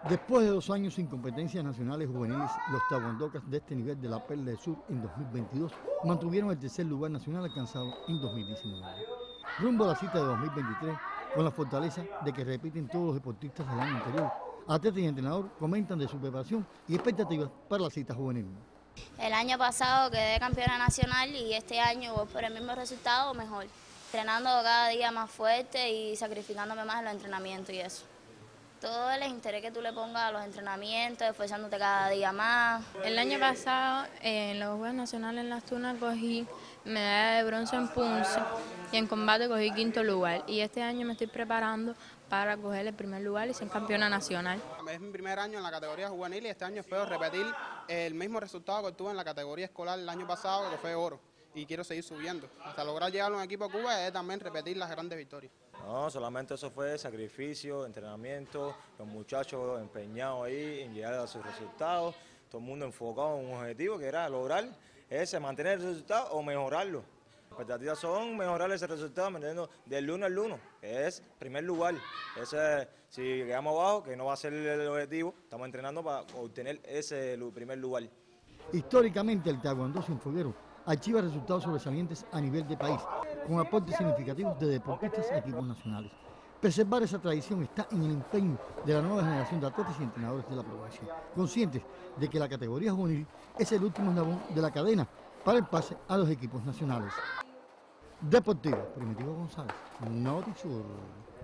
Después de 2 años sin competencias nacionales juveniles, los taekwondocas de este nivel de la Perla del Sur en 2022 mantuvieron el tercer lugar nacional alcanzado en 2019. Rumbo a la cita de 2023, con la fortaleza de que repiten todos los deportistas del año anterior, atleta y entrenador comentan de su preparación y expectativas para la cita juvenil. El año pasado quedé campeona nacional y este año voy por el mismo resultado o mejor, entrenando cada día más fuerte y sacrificándome más en los entrenamientos y eso. Todo el interés que tú le pongas a los entrenamientos, esforzándote cada día más. El año pasado en los Juegos Nacionales en las Tunas cogí medalla de bronce en punce y en combate cogí 5.º lugar. Y este año me estoy preparando para coger el primer lugar y ser campeona nacional. Es mi primer año en la categoría juvenil y este año espero repetir el mismo resultado que tuve en la categoría escolar el año pasado, que fue oro. Y quiero seguir subiendo. Hasta lograr llegar a un equipo de Cuba es también repetir las grandes victorias. No, solamente eso fue sacrificio, entrenamiento, los muchachos empeñados ahí en llegar a sus resultados, todo el mundo enfocado en un objetivo que era lograr ese, mantener el resultado o mejorarlo. Las expectativas son mejorar ese resultado, manteniendo del 1 al 1, que es primer lugar. Ese, si quedamos abajo, que no va a ser el objetivo, estamos entrenando para obtener ese primer lugar. Históricamente el taekwondo cienfueguero archiva resultados sobresalientes a nivel de país, con aportes significativos de deportistas a equipos nacionales. Preservar esa tradición está en el empeño de la nueva generación de atletas y entrenadores de la provincia, conscientes de que la categoría juvenil es el último eslabón de la cadena para el pase a los equipos nacionales. Deportivo, Primitivo González, Notisur.